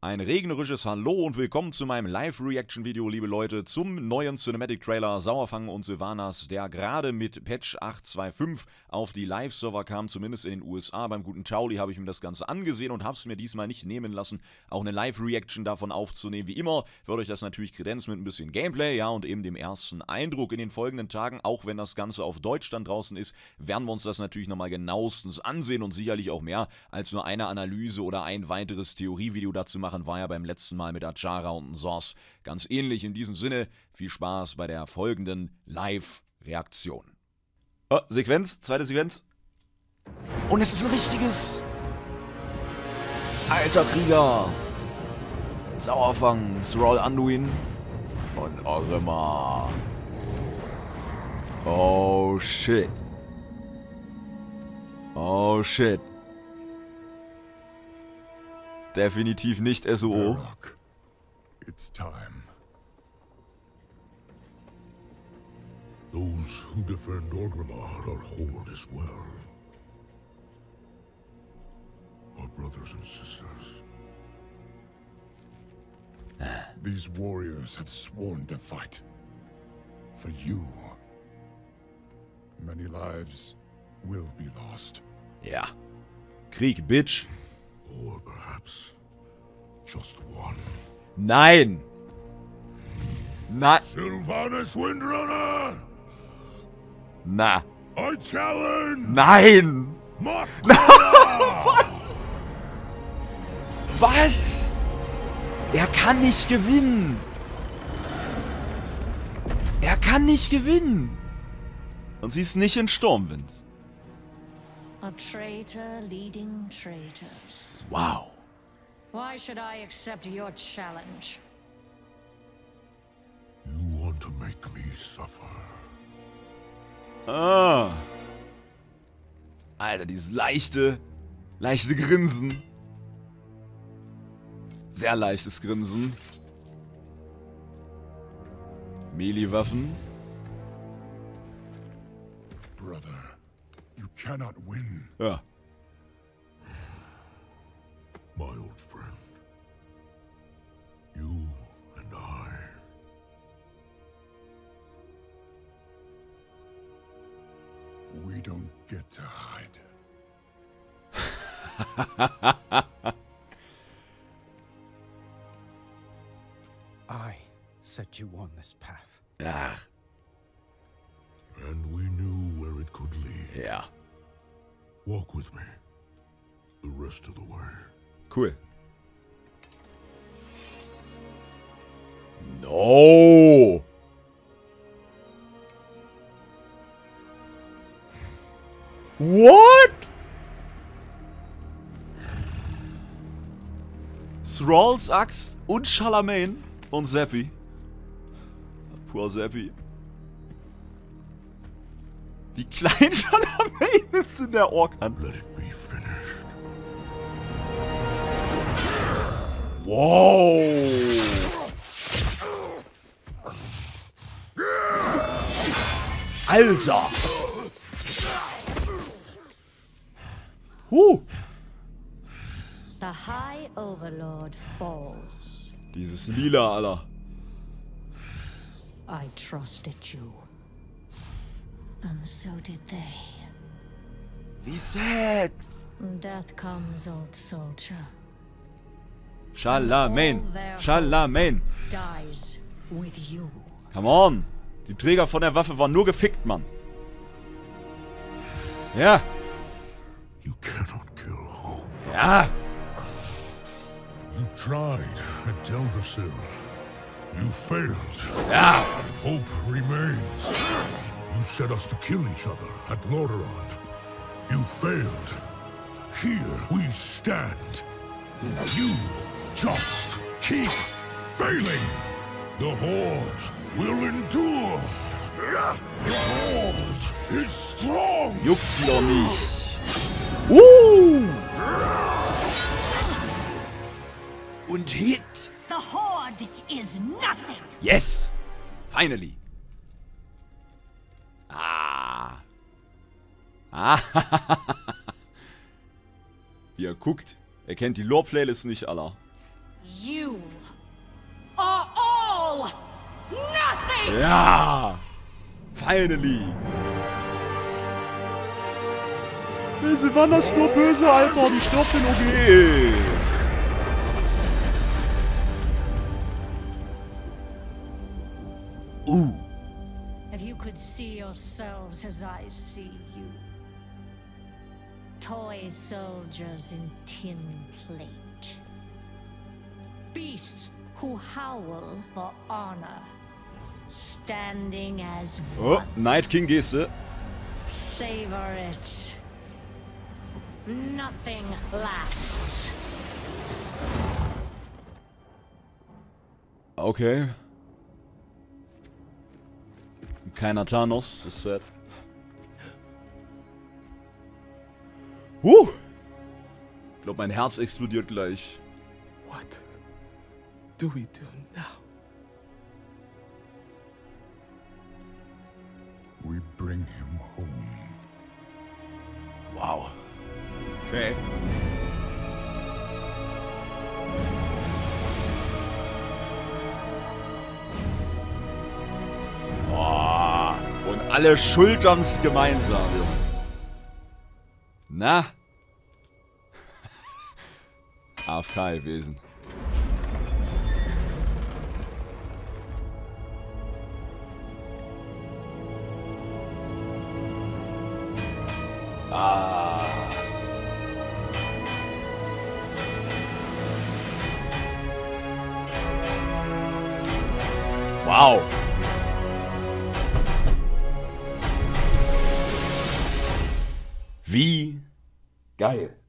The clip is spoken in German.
Ein regnerisches Hallo und willkommen zu meinem Live-Reaction-Video, liebe Leute, zum neuen Cinematic-Trailer Sauerfang und Sylvanas, der gerade mit Patch 8.2.5 auf die Live-Server kam, zumindest in den USA. Beim guten Chauli habe ich mir das Ganze angesehen und habe es mir diesmal nicht nehmen lassen, auch eine Live-Reaction davon aufzunehmen. Wie immer wird euch das natürlich kredenzen mit ein bisschen Gameplay, ja, und eben dem ersten Eindruck. In den folgenden Tagen, auch wenn das Ganze auf Deutsch dann draußen ist, werden wir uns das natürlich nochmal genauestens ansehen und sicherlich auch mehr als nur eine Analyse oder ein weiteres Theorievideo dazu machen. War ja beim letzten Mal mit Achara und Source ganz ähnlich. In diesem Sinne, viel Spaß bei der folgenden Live-Reaktion. Oh, Sequenz, zweite Sequenz. Und es ist ein richtiges! Alter Krieger! Sauerfang, Thrall Anduin und Orgrimmar. Oh shit. Oh shit. Definitiv nicht SOO. It's time. Those who defend Orgrimmar are Horde as well. Our brothers and sisters. These warriors have sworn to fight. For you. Many lives will be lost. Ja. Krieg, Bitch. Or perhaps just one. Nein! Na. Sylvanas Windrunner! Na. I challenge! Nein! Was? Was? Er kann nicht gewinnen! Er kann nicht gewinnen! Und sie ist nicht in Sturmwind. A traitor leading traitors. Wow. Why should I accept your challenge? You want to make me suffer. Ah. Alter, dieses leichte Grinsen. Sehr leichtes Grinsen. Melee-Waffen. Brother, you cannot win. Ja. My old friend. You and I. We don't get to hide. I set you on this path. Ach, And we knew where it could lead. ja. Walk with me. The rest of the way. Cool. No! What? Thralls Axt und Charlemagne und Seppi. Pur Seppi. Wie klein Charlemagne ist in der Orkan. Let it be finished. Wow! Alter! The High Overlord falls. Dieses Lila, Alter. I trusted you. And so did they. Wie sad! Death comes, old soldier. Charlemagne! Charlemagne! Dies with you. Come on! Die Träger von der Waffe waren nur gefickt, Mann. Ja! You cannot kill hope. Ja! You tried at Teldrassil. You failed. Ja! Hope remains. You set us to kill each other at Lordaeron. You failed. Here we stand. You just keep failing. The Horde will endure. The Horde is strong. Juckt sie doch nicht. Und Hit! The Horde is nothing. Yes! Finally! Ah! Ah! Wie er guckt. Er kennt die Lore-Playlist nicht, Alter. You are all nothing! Ja! Finally! Sylvanas ist nur böse, Alter! Die stirbt in OG! If you could see yourselves as I see you. Toy soldiers in tin plate. Beasts who howl for honor. Standing as Oh, one. Night King Geste. Savor it. Nothing lasts. Okay. Keiner Thanos, ist sad. Ich glaube, mein Herz explodiert gleich. What do we do now? We bring him home. Wow. Okay. Oh, und alle schultern's gemeinsam, Junge. Na? AFK gewesen. Wow. Wie geil.